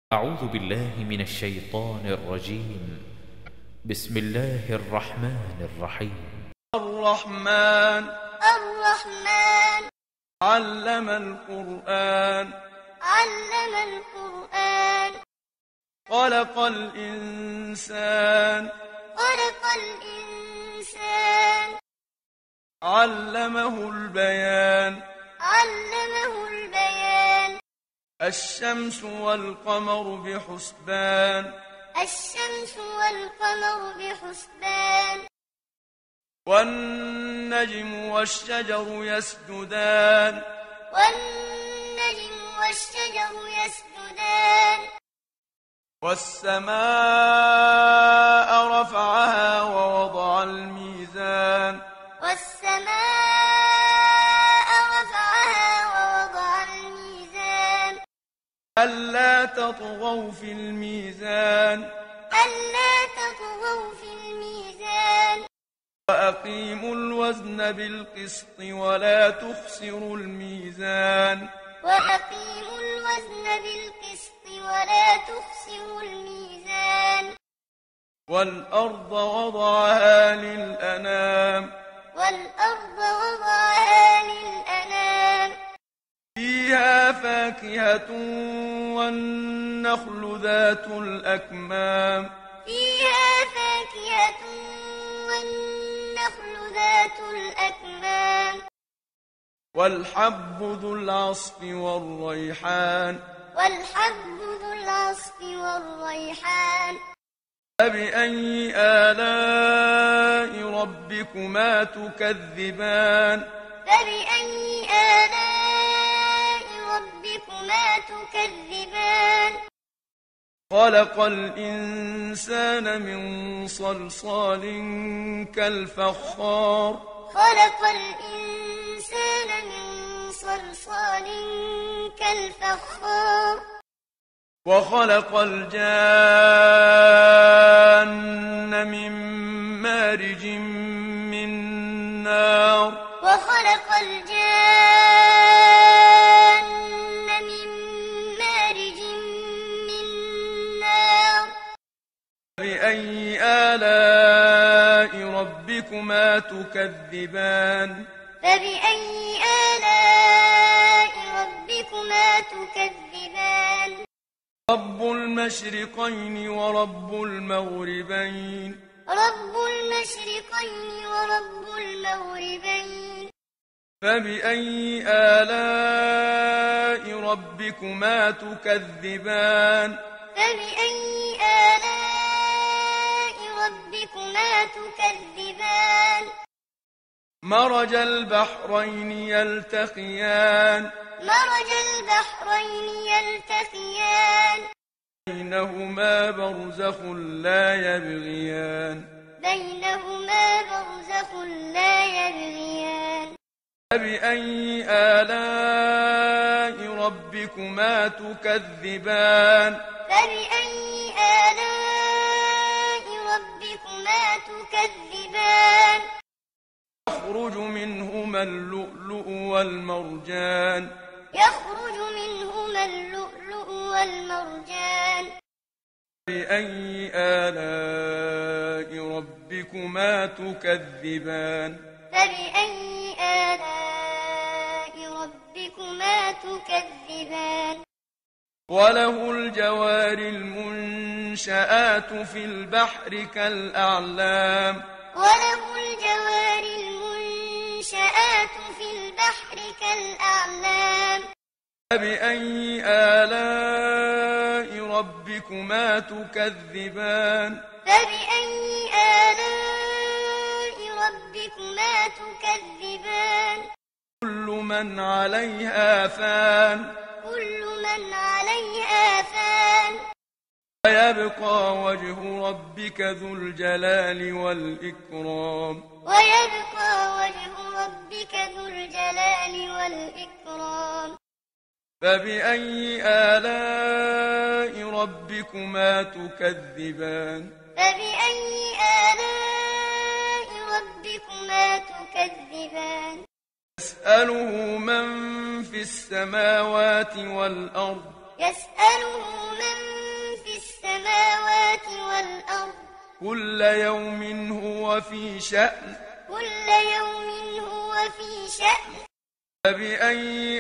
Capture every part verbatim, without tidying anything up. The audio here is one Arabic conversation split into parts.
أعوذ بالله من الشيطان الرجيم. بسم الله الرحمن الرحيم. الرحمن الرحمن علم القرآن علم القرآن خلق الإنسان خلق الإنسان علمه البيان علمه البيان الشمس والقمر بحسبان الشمس والقمر بحسبان والنجم والشجر يسجدان والنجم والشجر يسجدان والسماء رفعها ووضع الميزان والسماء رفعها ووضع الميزان ألا تطغوا في الميزان ألا تطغوا في الميزان وأقيموا الوزن بالقسط ولا تخسروا الميزان وأقيموا الوزن بالقسط ولا تخسروا الميزان والأرض وضعها للأنام والأرض وضعها للأنام فيها فاكهة والنخل ذات الأكمام فيها فاكهة والنخل ذات الأكمام والحب ذو العصف والريحان والحب ذو العصف والريحان فبأي آلاء ربكما تكذبان فبأي آلاء ربكما تكذبان خلق الإنسان من صلصال كالفخار خلق الإنسان من صلصال كالفخار وخلق الجان من مارج من نار وخلق الجان من مارج من نار بأي آلاء ربكما تكذبان فبأي آلاء ربكما تكذبان رب المشرقين ورب المغربين رب المشرقين ورب المغربين فبأي آلاء ربكما تكذبان فبأي آلاء ربكما تكذبان مرج البحرين يلتقيان مرج البحرين يلتقيان بينهما برزخ لا يبغيان بينهما برزخ لا يبغيان فبأي آلاء ربكما تكذبان فبأي آلاء ربكما تكذبان يخرج منهما اللؤلؤ والمرجان يخرج منهما اللؤلؤ والمرجان فبأي آلاء ربكما تكذبان فبأي آلاء ربكما تكذبان وله الجوار المنشآت في البحر كالأعلام وله الجوار المنشآت في البحر كالأعلام فبأي آلاء ربكما تكذبان فبأي آلاء ربكما تكذبان كل من عليها فان كل من عليها فان ويبقى وجه ربك ذو الجلال والإكرام ويبقى وجه ربك ذو الجلال والإكرام فبأي آلاء ربكما تكذبان فبأي آلاء ربكما تكذبان يسأله من في السماوات والأرض يسأله من كل يوم هو في شأن كل يوم هو في شأن فبأي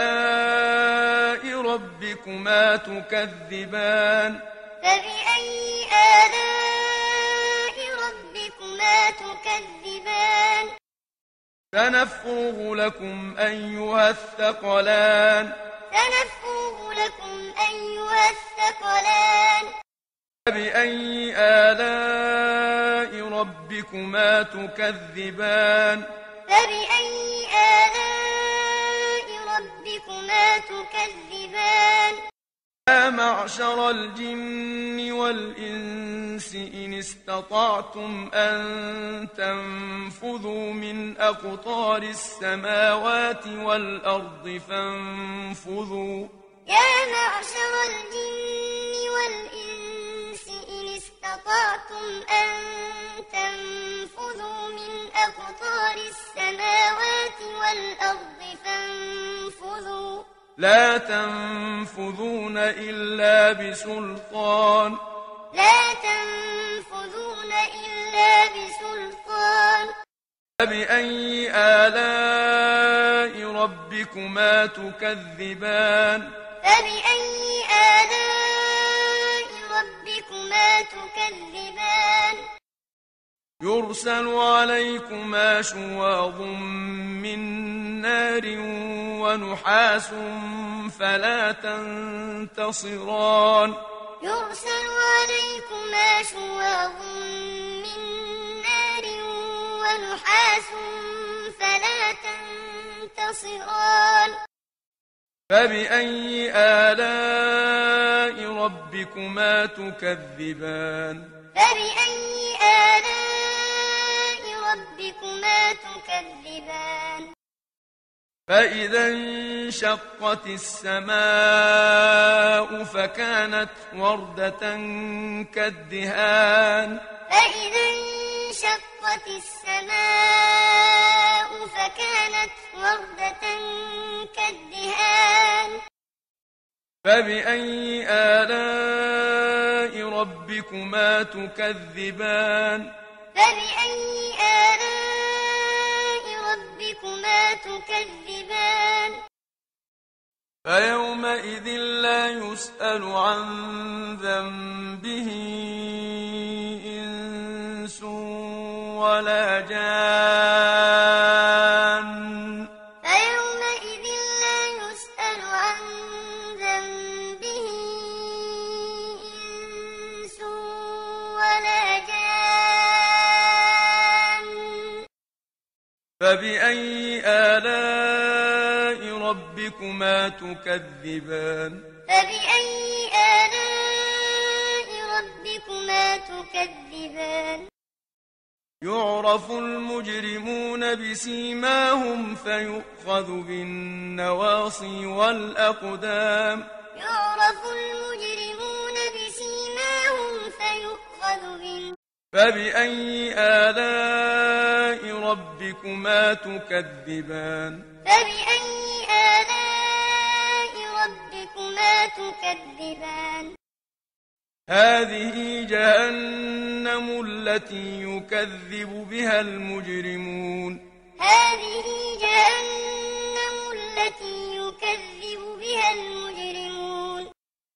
آلاء ربكما تكذبان فبأي آلاء ربكما تكذبان سنفرغ لكم أيها الثقلان سنفرغ لكم أيها الثقلان فبأي آلاء ربكما تكذبان فبأي آلاء ربكما تكذبان يا معشر الجن والإنس إن استطعتم أن تنفذوا من أقطار السماوات والأرض فانفذوا يا معشر الجن والإنس إن استطعتم أن تنفذوا من أقطار السماوات والأرض فانفذوا لا تنفذون إلا بسلطان لا تنفذون إلا بسلطان فبأي آلاء ربكما تكذبان فبأي آلاء ربكما تكذبان يرسل عليكما شواظ من نار ونحاس فلا تنتصران يرسل عليكما شواظ من نار ونحاس فلا تنتصران فبأي آلاء ربكما تكذبان فبأي آلاء ربكما تكذبان فإذا انشقت السماء فكانت وردة كالدهان فإذا انشقت السماء فكانت وردة كالدهان فبأي آلاء ربكما تكذبان فبأي آلاء ربكما تكذبان فيومئذ لا يسأل عن ذنبه إنس ولا جان فيومئذ لا يسأل عن ذنبه إنس ولا جان فبأي آلاء ربكما تكذبان فبأي آلاء ربكما تكذبان يعرف المجرمون بسيماهم فيؤخذ بالنواصي والأقدام يعرف المجرمون بسيماهم فيؤخذ بالنواصي فبأي آلاء ربكما تكذبان فبأي آلاء ربكما تكذبان هذه جهنم التي يكذب بها المجرمون هذه جهنم التي يكذب بها المجرمون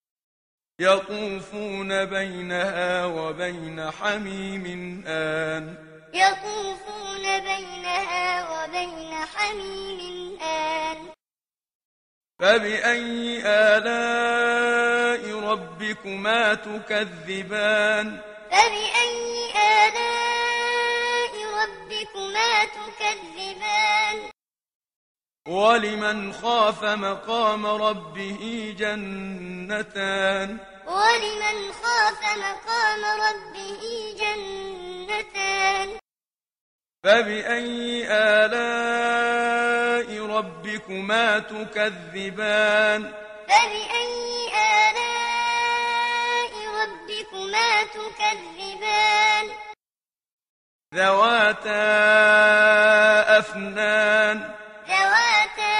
يطوفون بينها وبين حميم آن يطوفون بينها وبين حميم آن فبأي آلاء ربكما تكذبان فبأي آلاء ربكما تكذبان ولمن خاف مقام ربه جنتان ولمن خاف مقام ربه جنتان فبأي آلاء ربكما تكذبان فبأي آلاء ربكما تكذبان ذواتا أفنان ذواتا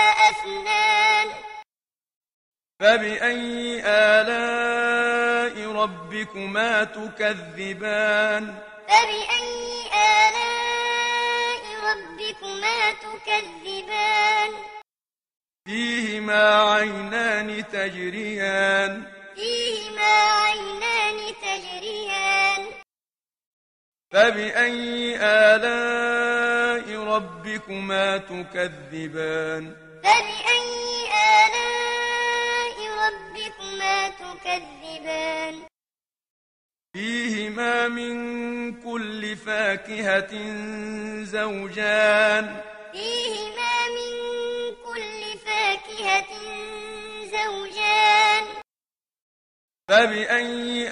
أفنان فبأي آلاء ربكما تكذبان فبأي آلاء ربكما تكذبان فيهما عينان تجريان فيهما عينان تجريان فبأي آلاء ربكما تكذبان فبأي آلاء ربكما تكذبان فيهما من كل فاكهة زوجان فيهما من كل فاكهة زوجان فبأي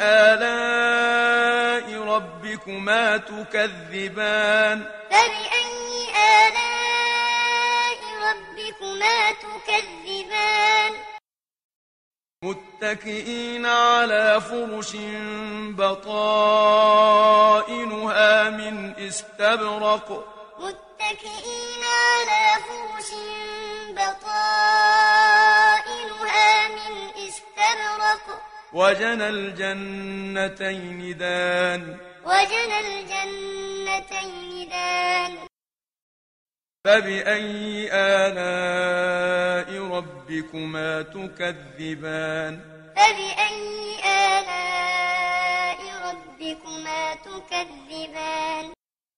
آلاء ربكما تكذبان فبأي آلاء ربكما تكذبان متكئين على فرش بطائنها من استبرق متكئين على فرش بطائنها من استبرق وجنى الجنتين دان وجنى الجنتين دان فبأي آلاء ربكما تكذبان فبأي آلاء ربكما تكذبان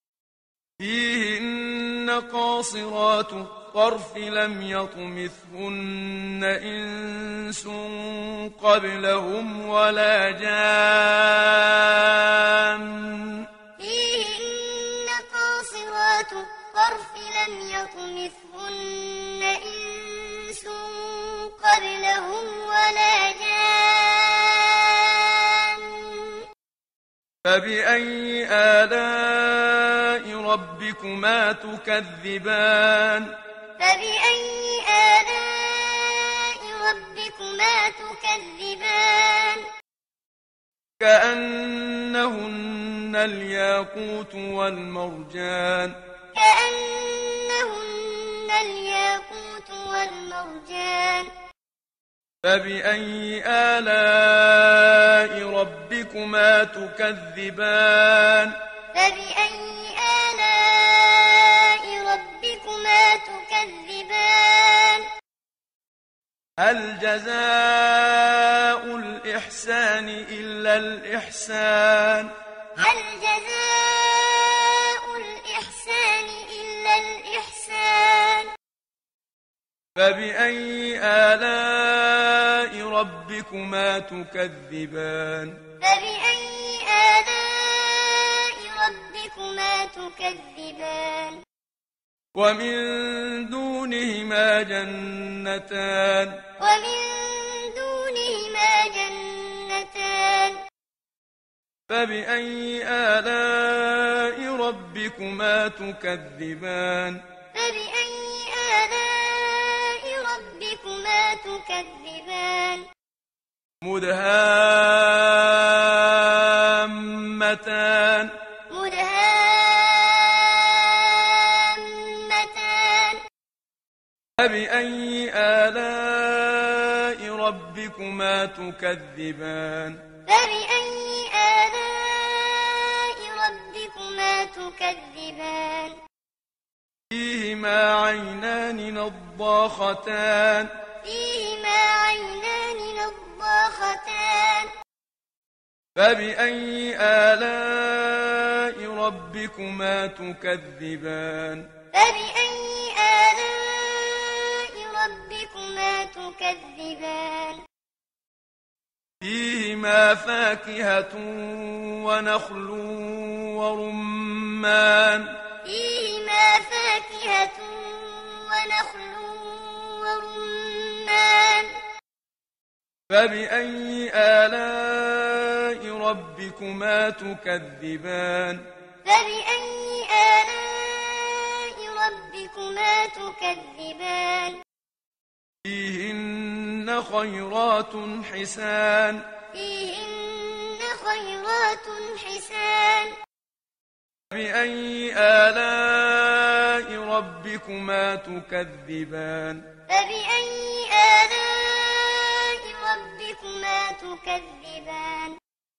فيهن قاصرات الطرف لم يطمثهن إنس قبلهم ولا جان فيهن قاصرات الطرف لم يطمثهن إنس قبلهم ولا جان فبأي آلاء ربكما تكذبان فبأي آلاء ربكما تكذبان كأنهن الياقوت والمرجان كأنهن الياقوت والمرجان فبأي آلاء ربكما تكذبان فبأي آلاء ربكما تكذبان هل جزاء الإحسان إلا الإحسان هل جزاء الإحسان إلا الإحسان فبأي آلاء ربكما تكذبان فبأي آلاء ربكما تكذبان ومن دونهما جنتان ومن دونهما جنتان فبأي آلاء ربكما تكذبان فبأي آلاء ربكما تكذبان مدهامتان مدهامتان فبأي آلاء ربكما تكذبان فبأي آلاء ربكما تكذبان فيهما عينان نضاختان فيهما عينان نضاختان فبأي آلاء ربكما تكذبان فبأي آلاء ربكما تكذبان فيهما فاكهة ونخل ورمان فيهما فاكهة ونخل ورمان فبأي آلاء ربكما تكذبان فبأي آلاء ربكما تكذبان فيهن خيرات حسان فيهن خيرات حسان فبأي آلاء ربكما تكذبان فبأي آلاء ربكما تكذبان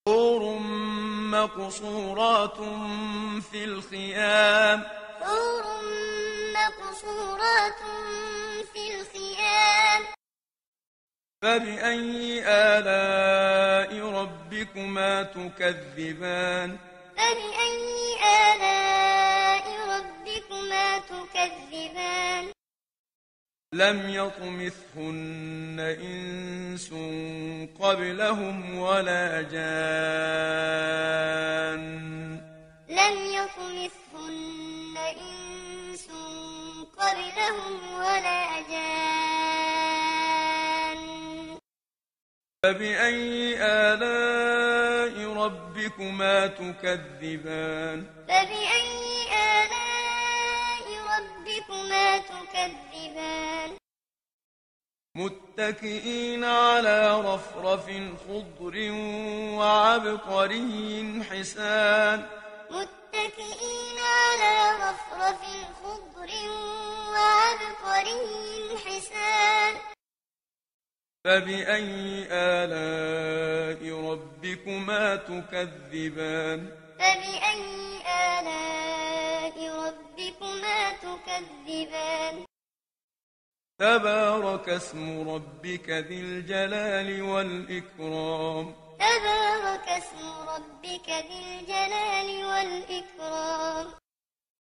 حور مقصورات في الخيام حور مقصورات في الخيام فبأي آلاء ربكما تكذبان فبأي آلاء ربكما تكذبان لم يطمثهن إنس قبلهم ولا جان لم يطمثهن إنس قبلهم ولا جان فبأي آلاء ربكما تكذبان فبأي آلاء ربكما تكذبان متكئين على رفرف خضر وعبقري حسان متكئين على رفرف خضر وعبقري حسان فبأي آلاء ربكما تكذبان فبأي آلاء ربكما تكذبان تبارك اسم ربك ذي الجلال والإكرام تبارك اسم ربك ذي الجلال والإكرام